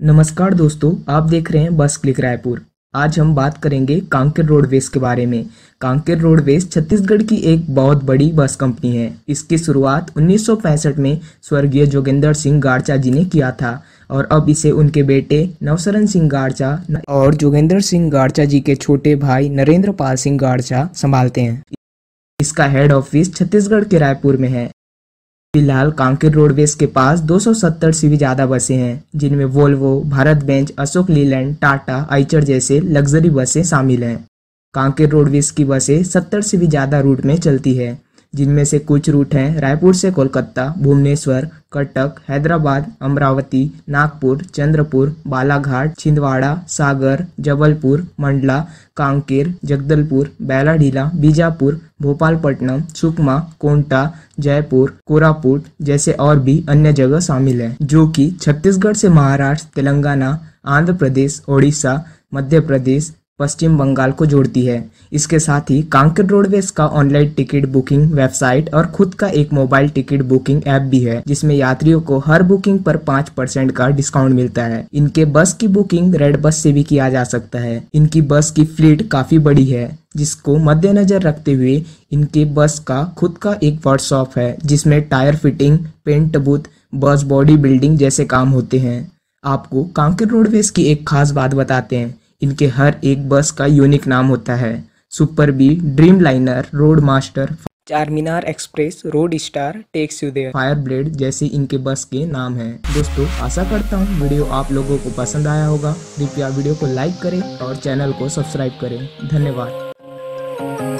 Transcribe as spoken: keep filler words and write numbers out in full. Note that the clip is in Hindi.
नमस्कार दोस्तों, आप देख रहे हैं बस क्लिक रायपुर। आज हम बात करेंगे कांकेर रोडवेज के बारे में। कांकेर रोडवेज छत्तीसगढ़ की एक बहुत बड़ी बस कंपनी है। इसकी शुरुआत उन्नीस सौ पैंसठ में स्वर्गीय जोगेंद्र सिंह गाड़चा जी ने किया था और अब इसे उनके बेटे नवशरण सिंह गाड़चा और जोगेंद्र सिंह गाड़चा जी के छोटे भाई नरेंद्र पाल सिंह गाड़चा संभालते हैं। इसका हेड ऑफिस छत्तीसगढ़ के रायपुर में है। फिलहाल कांकेर रोडवेज के पास दो सौ सत्तर से भी ज़्यादा बसें हैं, जिनमें Volvo, Bharat Benz, Ashok Leyland, Tata, Eicher जैसे लग्जरी बसें शामिल हैं। कांकेर रोडवेज की बसें सत्तर से भी ज़्यादा रूट में चलती है, जिनमें से कुछ रूट हैं रायपुर से कोलकाता, भुवनेश्वर, कटक, हैदराबाद, अमरावती, नागपुर, चंद्रपुर, बालाघाट, छिंदवाड़ा, सागर, जबलपुर, मंडला, कांकेर, जगदलपुर, बैलाडीला, बीजापुर, भोपालपट्टनम, सुकमा, कोंटा, जयपुर, कोरापुट जैसे और भी अन्य जगह शामिल हैं, जो कि छत्तीसगढ़ से महाराष्ट्र, तेलंगाना, आंध्र प्रदेश, ओडिशा, मध्य प्रदेश, पश्चिम बंगाल को जोड़ती है। इसके साथ ही कांकेर रोडवेज का ऑनलाइन टिकट बुकिंग वेबसाइट और खुद का एक मोबाइल टिकट बुकिंग ऐप भी है, जिसमें यात्रियों को हर बुकिंग पर पाँच परसेंट का डिस्काउंट मिलता है। इनके बस की बुकिंग रेड बस से भी किया जा सकता है। इनकी बस की फ्लीट काफी बड़ी है, जिसको मद्देनजर रखते हुए इनके बस का खुद का एक वर्कशॉप है, जिसमें tyre fitting, paint booth, bus body building जैसे काम होते हैं। आपको कांकेर रोडवेज की एक खास बात बताते हैं। इनके हर एक बस का यूनिक नाम होता है। Super bee, dream liner, road master, Charminar express, road star, takes you there, fire blade जैसे इनके बस के नाम हैं। दोस्तों, आशा करता हूँ वीडियो आप लोगों को पसंद आया होगा। कृपया वीडियो को लाइक करें और चैनल को सब्सक्राइब करें। धन्यवाद।